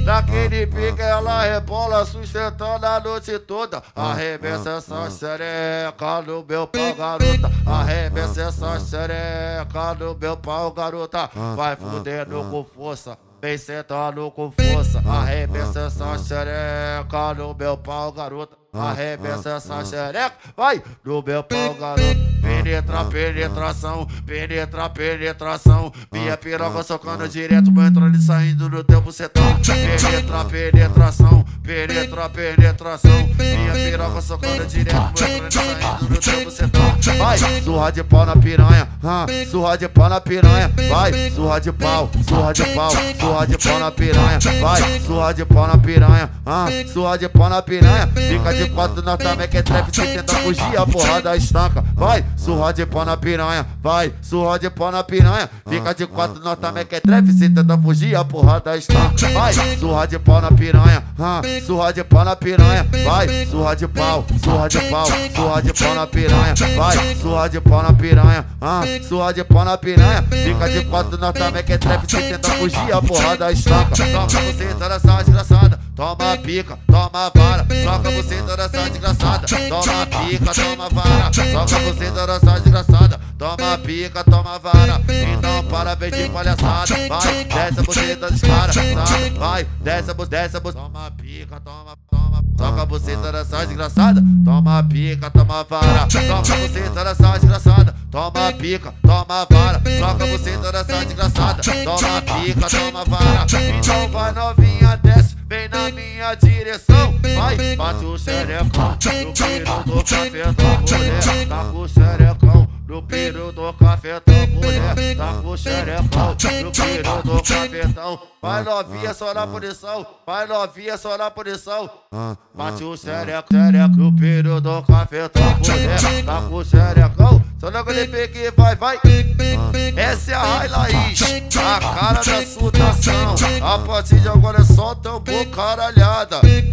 Naquele pique ela rebola, sustentando a noite toda. Arremessa essa xereca no meu pau, garota. Arremessa essa xereca no meu pau, garota. Vai fudendo com força, vem sentando com força. Arremessa essa xereca no meu pau, garota. Arremessa essa xereca, vai no meu pau, garoto. Penetra, penetração, penetra, penetração. Minha piroca socando direto, entrando e saindo no teu bucetão. Penetra, penetração, penetra, penetração. Minha piroca socando direto, entrando e saindo no teu bucetão. Vai, surra de pau na piranha, surra de pau na piranha. Vai, surra de pau, surra de pau, surra de pau na piranha. Vai, surra de pau na piranha, surra de pau na piranha. Fica de quatro, nós também que é trap, se tenta fugir, a porrada estanca. Vai, surra de pau na piranha, vai, surra de pau na piranha. Fica de quatro, nós também que é trap, se tenta fugir, a porrada estanca. Vai, surra de pau na piranha, surra de pau na piranha. Vai, surra de pau, surra de pau, surra de pau na piranha. Vai, surra de pau na piranha, surra de pau na piranha. Fica de quatro, nós também que é trap, se tenta fugir, a porrada estanca. Toca você nessa desgraçada, toma pica, toma vara. Toca você nessa desgraçada, toma pica, toma vara. Toca você nessa desgraçada, toma pica, toma vara. Então parabéns de palhaçada. Vai, desce a buceta dos caras, vai, desce a buceta, toma pica, toma. Toca você nessa desgraçada, toma pica, toma vara. Toca você nessa desgraçada, toma pica, toma vara. Toca você nessa desgraçada, toma pica, toma vara. Então vai novinha, desce, vem na minha direção. Vai, bate o xerecão no piro do cafetão, mulher. Tá com o xerecão no piro do cafetão, mulher. Tá com o xerecão no piro do cafetão. Vai novinha só na punição, vai novinha só na punição. Bate o xereco no piro do cafetão, mulher. Tá com o xerecão, só logo ele pega e vai, vai. Essa é a Railaís, a cara da surtação. A partir de agora é só tambor caralhada.